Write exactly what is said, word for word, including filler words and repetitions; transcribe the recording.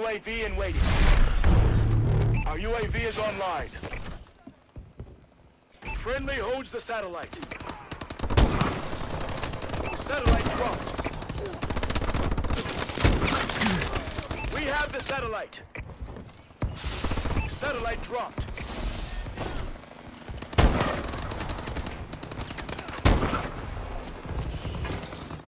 U A V in waiting. Our U A V is online. Friendly holds the satellite. Satellite dropped. We have the satellite. Satellite dropped.